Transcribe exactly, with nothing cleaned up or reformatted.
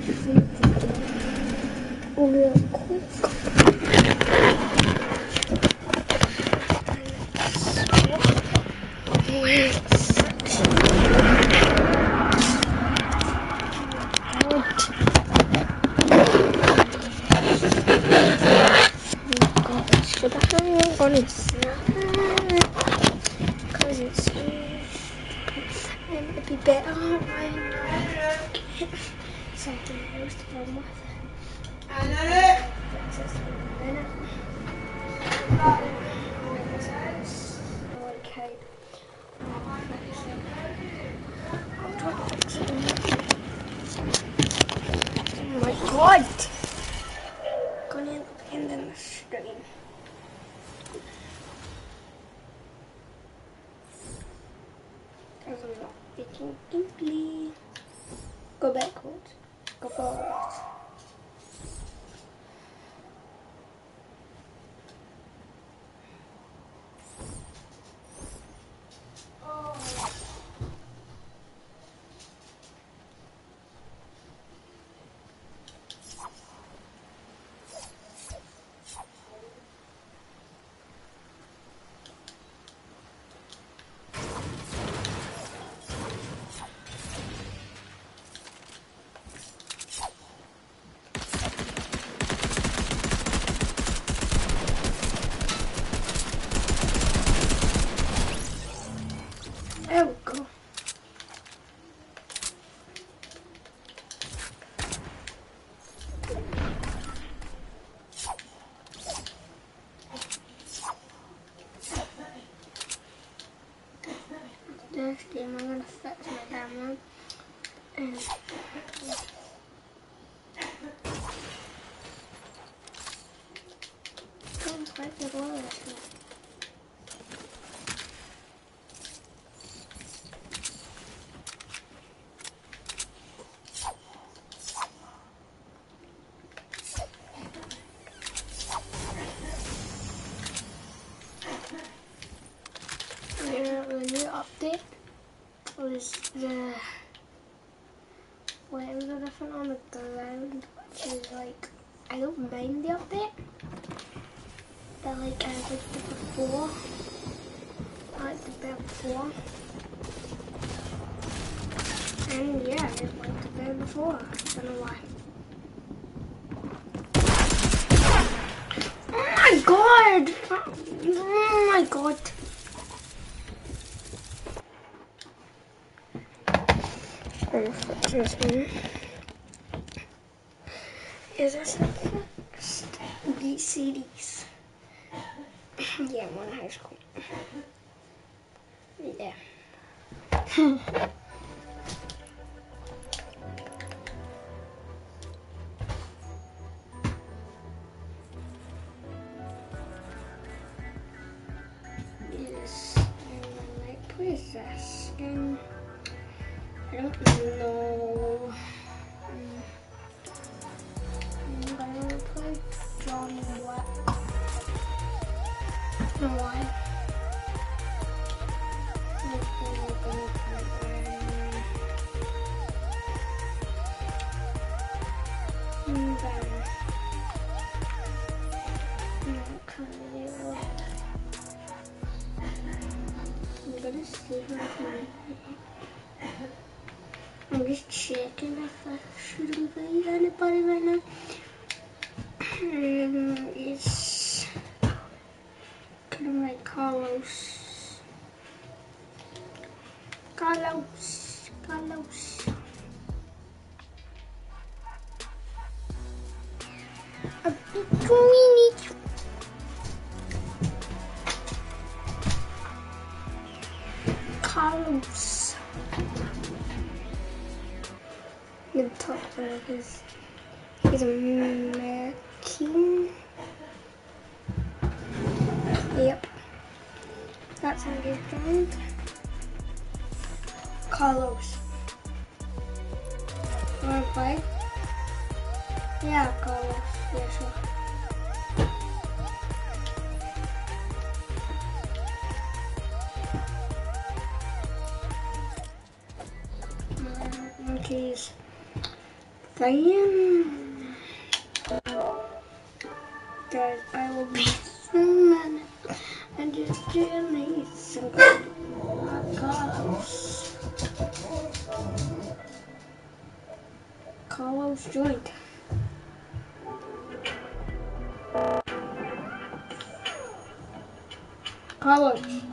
real quick. Where should I hang on it? Because it's it might be better right now. Something else to run with. Just a minute. Okay. I'll try to fix it. Oh my god! Gonna end up ending the stream. Because I'm not speaking English. Go backwards. Go forwards. There we go. This game, I'm gonna fix my camera. And don't quite get all of it. The new update was the weapons are different on the ground, which is like, I don't mind the update, but like I liked it before. I liked it better before. And yeah, I just liked it better before. I don't know why. Oh my god! Oh my god! This one. Is this a fixed beat C Ds? Yeah, I'm in high school. Yeah. Yes. And like, what is this? Um, I don't know. Um, I'm gonna play John Wick. No, why? I'm gonna play um, then, I'm gonna see if I can. I'm just checking if I should invite anybody right now. Um, it's kind of like Carlos. Carlos. Carlos. A bit too Carlos. The top one is he's American. Yep. That's how he's joined. Carlos. Wanna play? Yeah, Carlos. Yeah, sure. Monkeys. playing. Guys, I will be swimming and just doing some Carlos. Carlos joined. Carlos.